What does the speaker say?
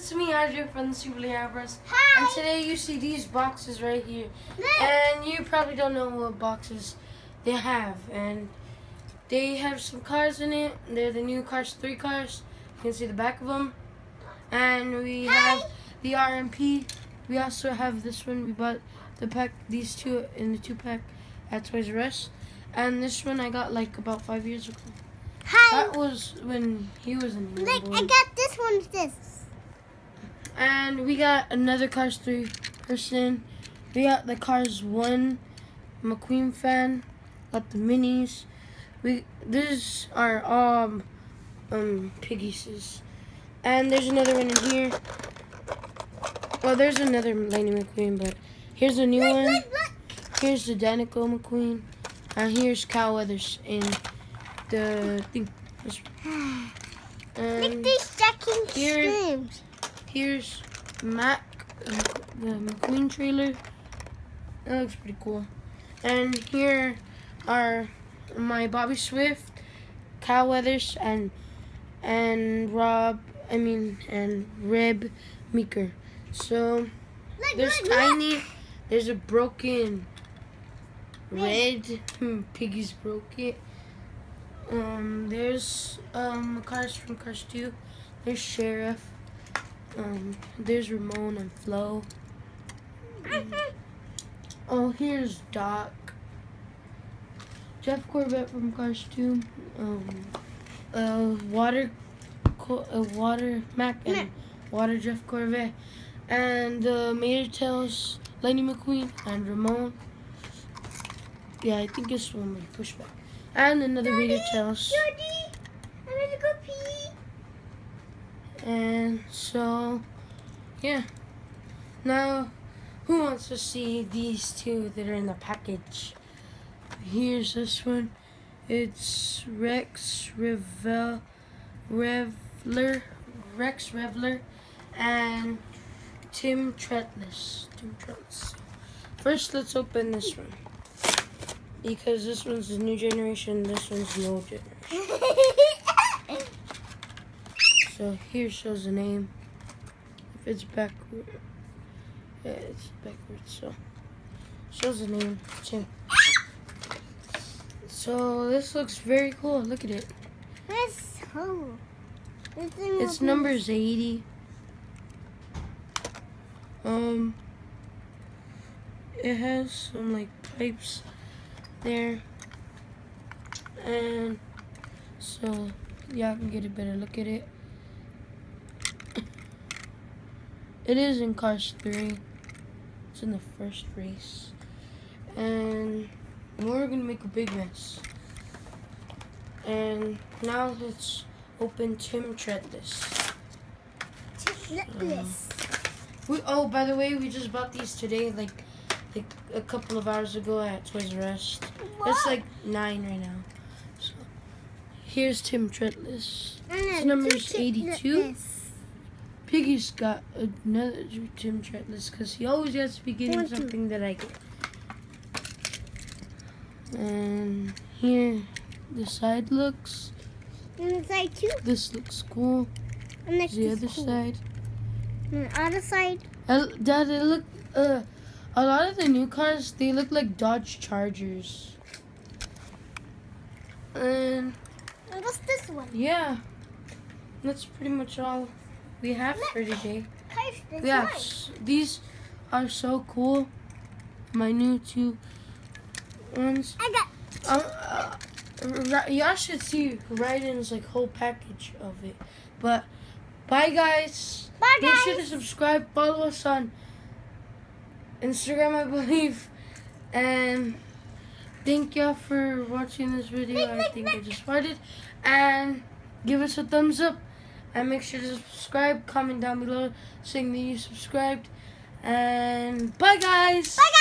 it's me, Adrian from the Super League Bros. Hi. And today you see these boxes right here. Look. And you probably don't know what boxes they have. And they have some cars in it. They're the new Cars 3 cars. You can see the back of them. And we have the RMP. We also have this one. We bought the pack, these two in the 2-pack at Toys R Us. And this one I got like about 5 years ago. Hi. That was when he was in the Look, I got this one with this. And we got another Cars 3 person. We got the Cars 1 McQueen fan. Got the minis. These are piggies. And there's another one in here. Well, there's another Lightning McQueen, but here's a new one. Look. Here's the Danico McQueen. And here's Cal Weathers in the thing. And Look, these stacking streams. here's Mac, the McQueen trailer. That looks pretty cool. And here are my Bobby Swift, Cal Weathers, and Reb Meeker. So there's Tiny. There's a broken red. Piggy's broke it. There's cars from Cars 2. There's Sheriff. There's Ramon and Flo. Oh, here's Doc. Jeff Corbett from Cars 2. Water Mac and Water Jeff Corbett. And Mater Tails, Lightning McQueen, and Ramon. Yeah, I think this one will push back. And another Mater Tails. Jordy, I'm gonna go pee. And so, yeah. Now, who wants to see these two that are in the package? Here's this one. It's Rex Revler, and Tim Tretless. First, let's open this one. Because this one's the new generation, this one's the old generation. So here shows the name. If it's backward, yeah, it's backwards. So shows the name. Tim. So this looks very cool. Look at it. Where's home? It's numbers 80. It has some like pipes there, and so y'all can get a better look at it. It is in Cars 3. It's in the first race, and we're gonna make a big mess. And now let's open Tim Tretless. Oh, by the way, we just bought these today, like a couple of hours ago at Toys R Us. It's like 9 right now. So here's Tim Tretless. His number is 82. Piggy's got another Tim Tretless because he always has to be getting something that I get. And here the side looks. And the side too. This looks cool. And the other side. And the other side. Dad, it look. A lot of the new cars, they look like Dodge Chargers. And what's this one? yeah, that's pretty much all we have for today. Yeah, these are so cool. My new 2 ones. I got. Y'all should see Raiden's like whole package of it. But bye guys. Bye guys. Make sure to subscribe. Follow us on Instagram, I believe. And thank y'all for watching this video. I think I just farted. And give us a thumbs up. And make sure to subscribe. Comment down below saying that you subscribed. And bye guys. Bye guys.